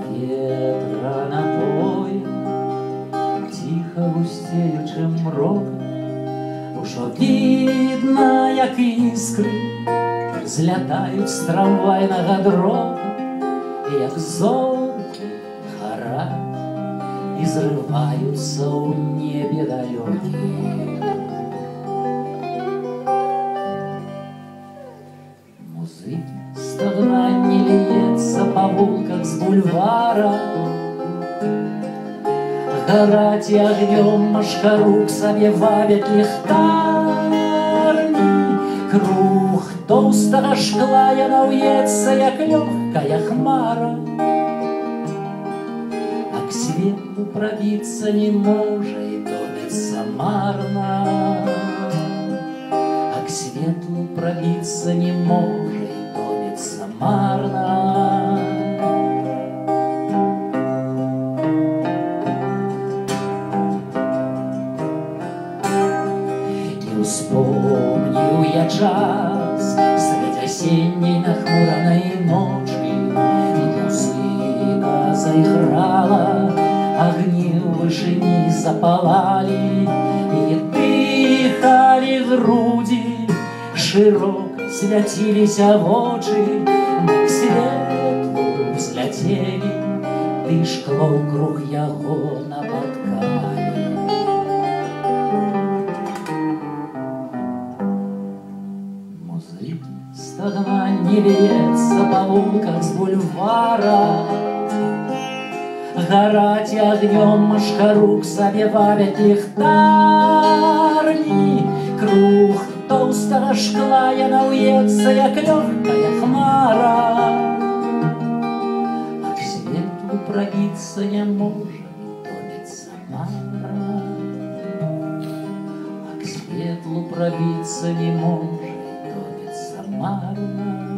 ветра напої, тихо густеючим мроком, ужо видно, як іскри злятають з трамвайного дрота, і як зорки горать і зриваються у небі далекім. Музыки стогнанні льется по вулках з бульвара, горать и огнем машкарук собі вабять ліхтарні. Круг толстого шкла яна уецца, як легкая хмара, а к свету пробиться не може и томится марно, а к свету пробиться не може и томится марно. Не вспомнил я час средь осенней нахмуренной ночи, музыка заиграла, огни в вышине запалали, и дыхали груди, широко святились очи, мы к свету взлетели, ты шкло круг яго напоткали. Музыки стогнанні льется по вулках с бульвара, горать и огнем машкарук собі вабять ліхтарні. Круг толстого шкла яна уецца, як легкая хмара, а к свету пробиться не може и томится мара, а к светлу пробиться не може и томится марно.